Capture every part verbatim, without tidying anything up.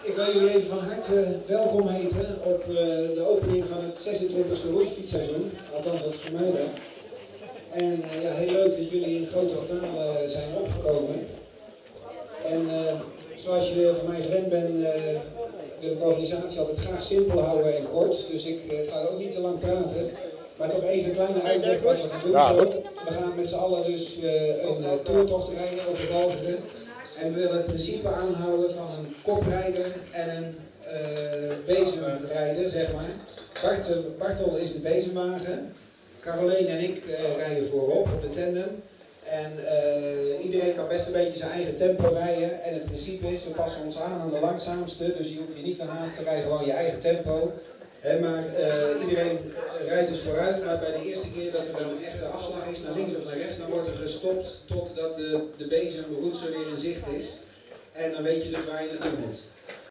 Ik wil jullie even van harte welkom heten op uh, de opening van het zesentwintigste roeifietsseizoen, althans dat is voor mij wel. En uh, ja, heel leuk dat jullie in grote getalen uh, zijn opgekomen. En uh, zoals je van mij gewend bent, uh, wil de organisatie altijd graag simpel houden en kort. Dus ik uh, ga ook niet te lang praten. Maar toch even een kleine uitleg wat we gaan doen. Ja, we gaan met z'n allen dus uh, een uh, toertocht rijden over België. En we willen het principe aanhouden van een koprijder en een uh, bezemrijder, zeg maar. Bartel, Bartel is de bezemwagen. Caroline en ik uh, rijden voorop op de tandem. En uh, iedereen kan best een beetje zijn eigen tempo rijden. En het principe is, we passen ons aan aan de langzaamste. Dus je hoeft je niet te haasten, rij gewoon je eigen tempo. He, maar uh, iedereen rijdt dus vooruit, maar bij de eerste keer dat er een echte afslag is, naar links of naar rechts, dan wordt er gestopt totdat de, de bezemroetser weer in zicht is. En dan weet je dus waar je naartoe moet.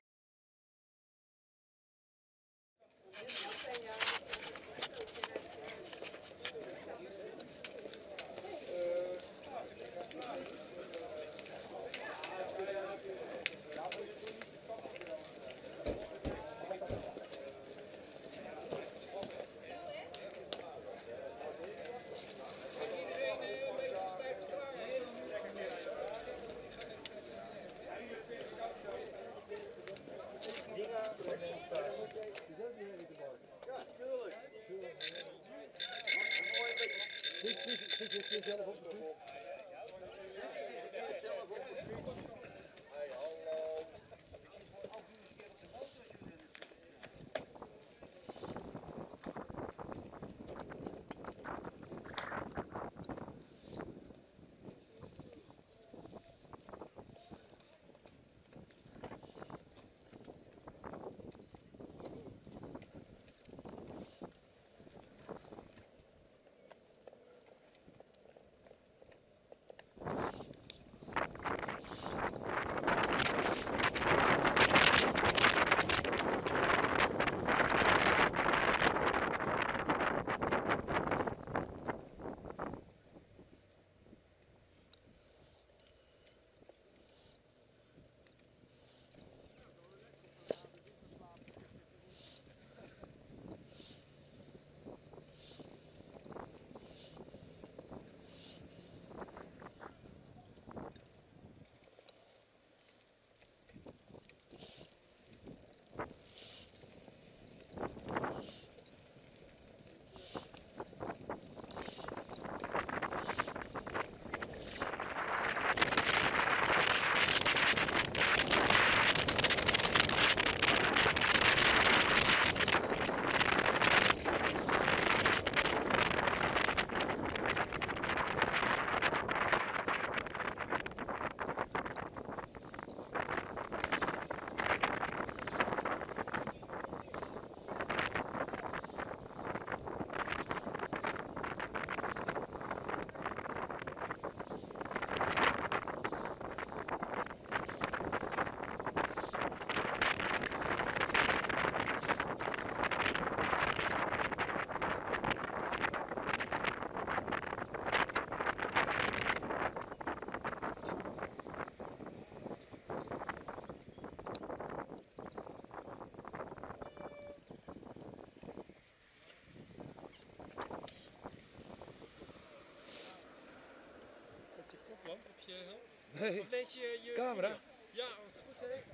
Nee, of lees je je camera? Ja, wat goed hè.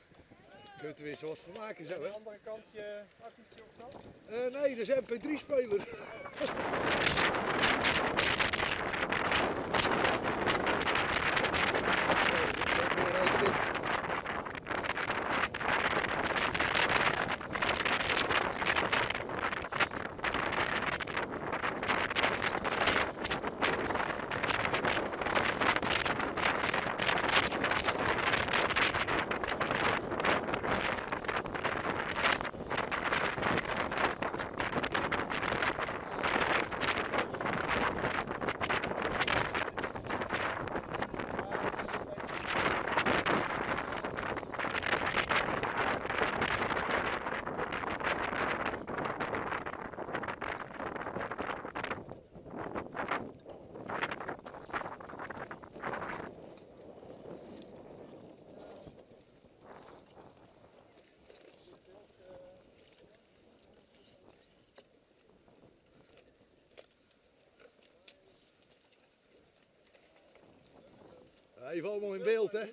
Kun je er weer zoals van maken zo hè? Aan de andere kant je actietje of zo? Uh, nee, dat is een M P drie speler. Even allemaal in beeld, hè?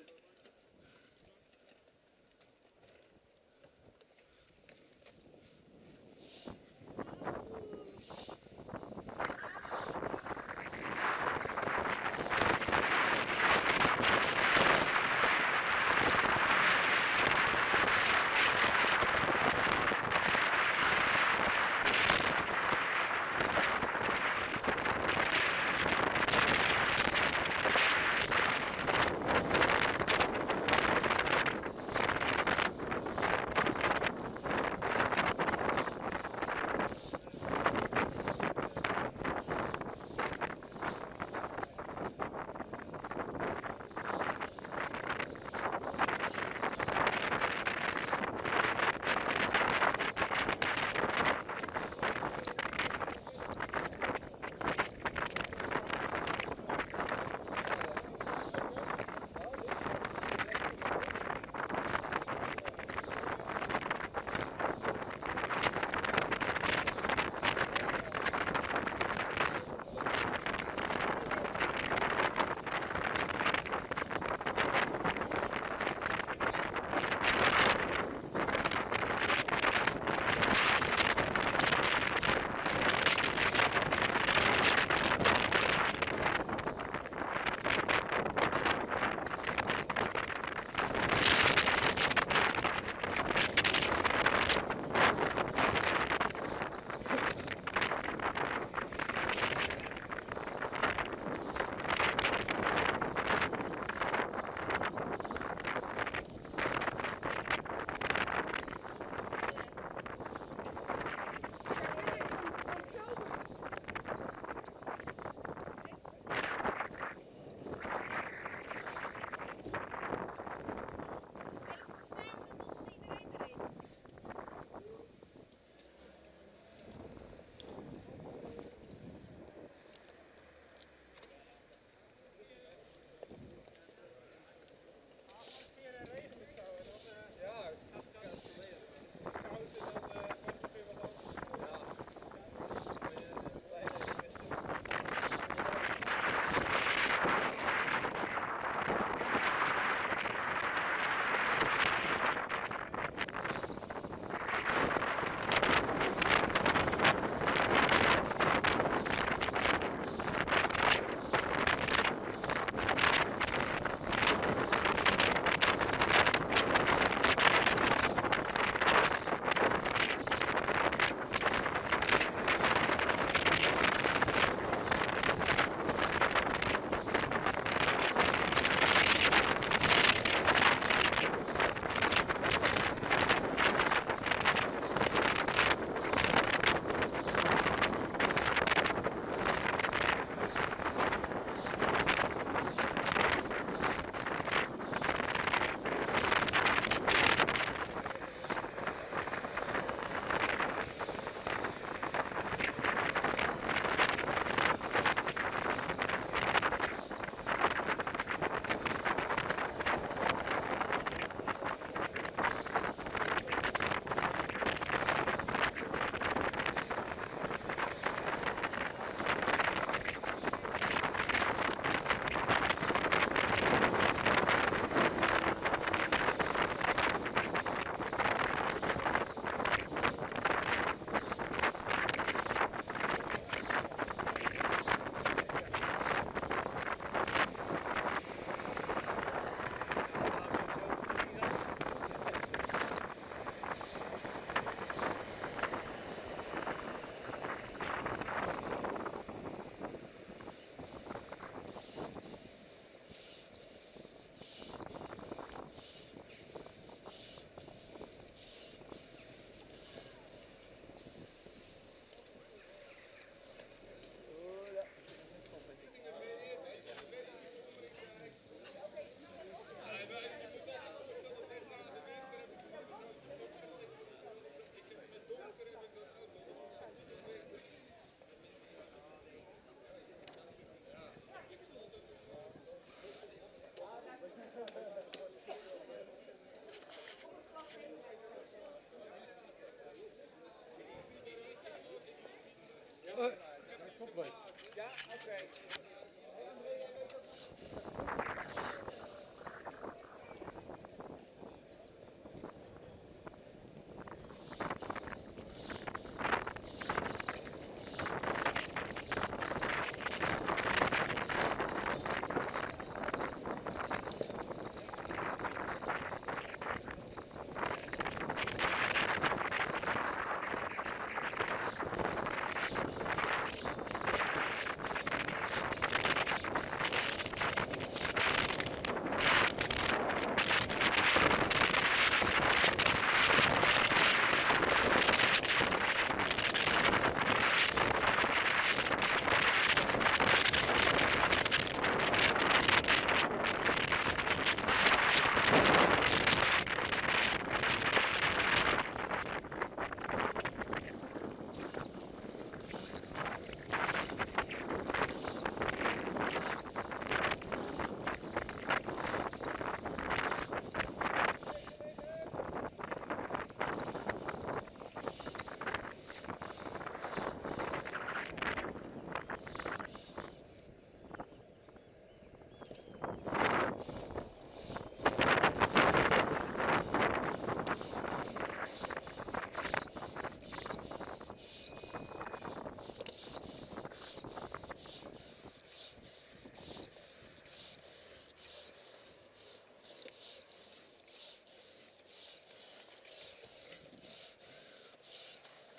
Ja, oké.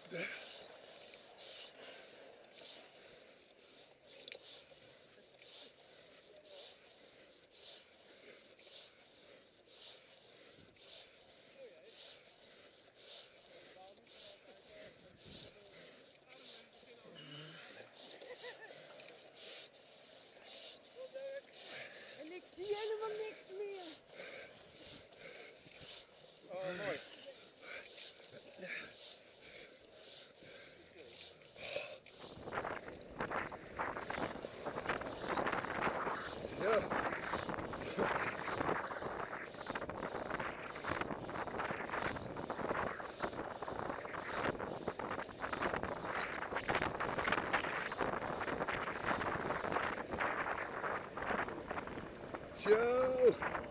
En ik zie helemaal niks meer. Oh, mooi. Ja. Zo.